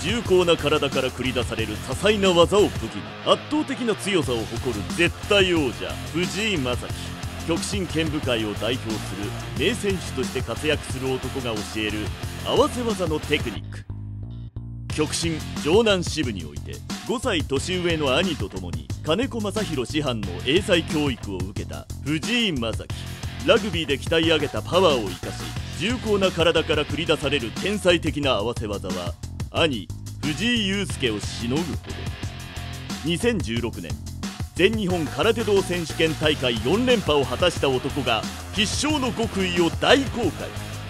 重厚な体から繰り出される多彩な技を武器に圧倒的な強さを誇る絶対王者藤井正樹。極真剣舞界を代表する名選手として活躍する男が教える合わせ技のテクニック。極真城南支部において5歳年上の兄と共に金子正弘師範の英才教育を受けた藤井正樹。ラグビーで鍛え上げたパワーを生かし重厚な体から繰り出される天才的な合わせ技は兄藤井祐介をしのぐほど。2016年全日本空手道選手権大会4連覇を果たした男が必勝の極意を大公開。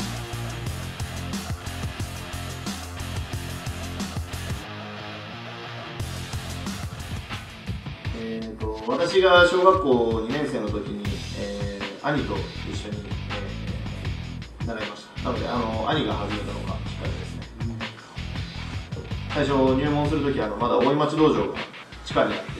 私が小学校2年生の時に、兄と一緒に、習いました。なので兄が始めたのがきっかけですね。最初入門する時まだ大井町道場が地下にあって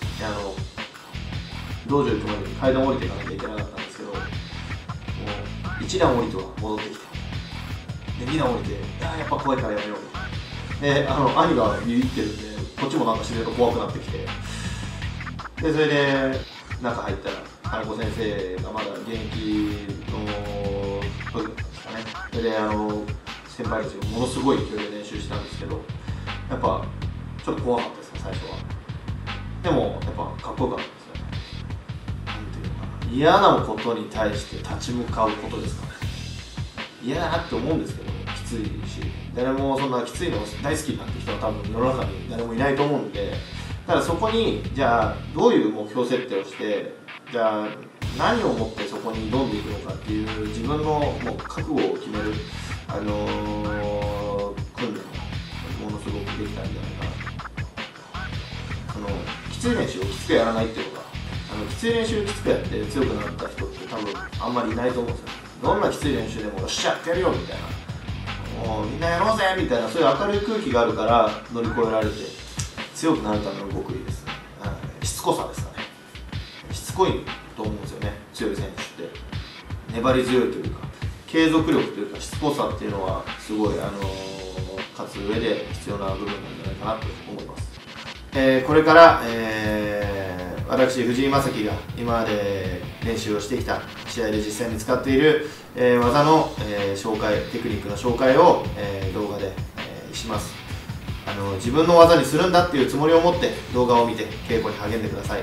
道場行くまでに階段降りていかなきゃいけなかったんですけど、もう1段降りては戻ってきて、で2段降りてやっぱ怖いからやめようで兄がビビってるんでこっちもなんか自然と怖くなってきて、でそれで中入ったら金子先生がまだ現役の時だったんですかね。それで先輩たちがものすごい勢いで練習したんですけど、やっぱちょっと怖かったですね最初は。でもやっぱかっこよかったですよね。なんていうのかな、嫌なことに対して立ち向かうことですかね。嫌だなって思うんですけどきついし、誰もそんなきついの大好きなんて人は多分世の中に誰もいないと思うんで、ただそこにじゃあどういう目標設定をして、じゃあ何をもってそこに挑んでいくのかっていう自分のもう覚悟を決める訓練をものすごくできたんじゃないかなと。きつい練習をきつくやらないっていうことはきつい練習をきつくやって強くなった人って多分あんまりいないと思うんですよ。どんなきつい練習でもよっしゃやってやるよみたいな、もうみんなやろうぜみたいな、そういう明るい空気があるから乗り越えられて強くなるための極意ですね。しつこさですかね。しつこいと思うんですよね、強い選手って。粘り強いというか継続力というかしつこさっていうのはすごい勝つ上で必要な部分なんじゃないかなと思います。これから、私藤井正樹が今まで練習をしてきた試合で実際に使っている、技の、紹介、テクニックの紹介を、動画で、します。自分の技にするんだっていうつもりを持って動画を見て稽古に励んでください。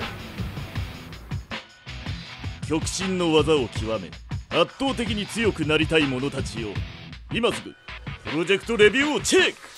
極真の技を極め圧倒的に強くなりたい者たちよ、今すぐプロジェクトレビューをチェック。